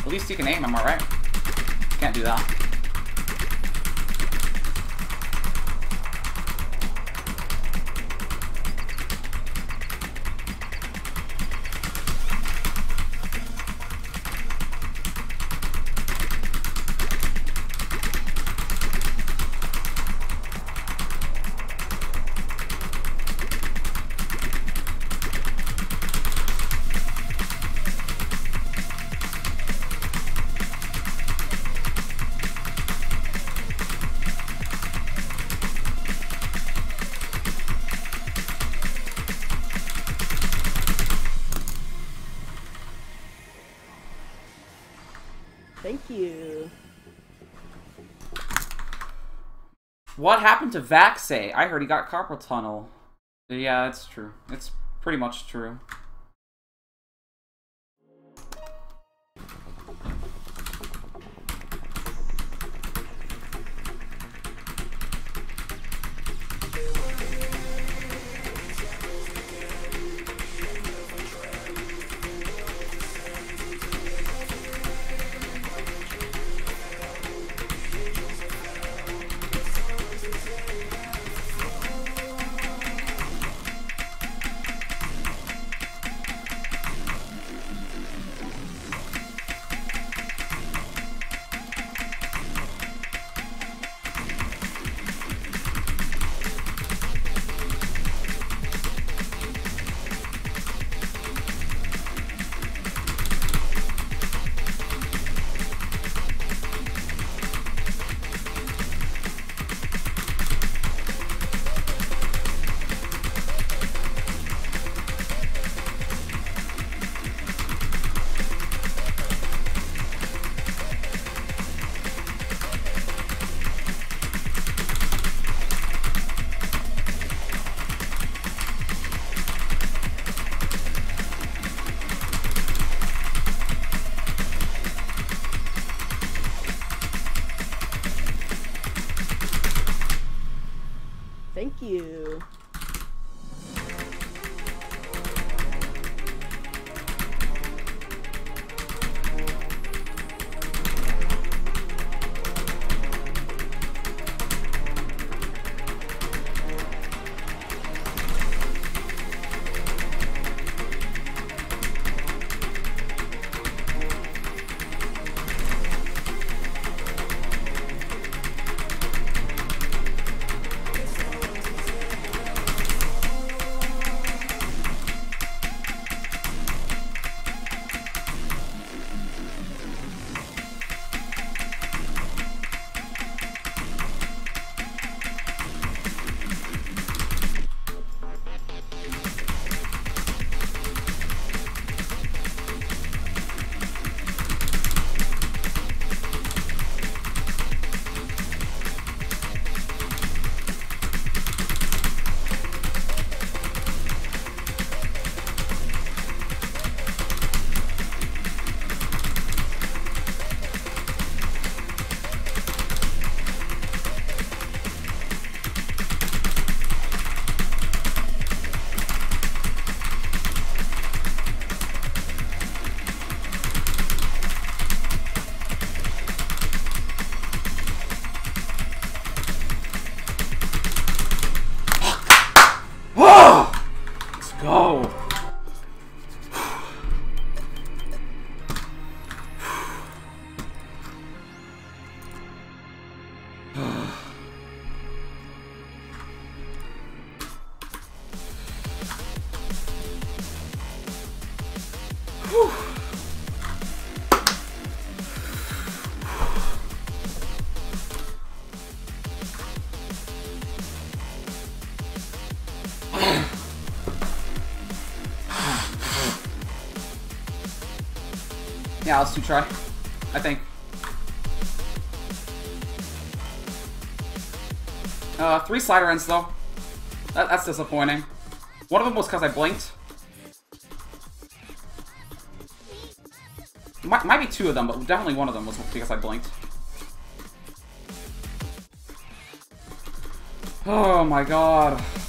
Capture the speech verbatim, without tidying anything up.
At least you can aim, am I right? Can't do that. Thank you. What happened to Vaxay? I heard he got carpal tunnel. Yeah, it's true. It's pretty much true. Thank you. Go. Yeah, let's do try. I think. Uh, three slider ends though. That, that's disappointing. One of them was because I blinked. Might, might be two of them, but definitely one of them was because I blinked. Oh my god.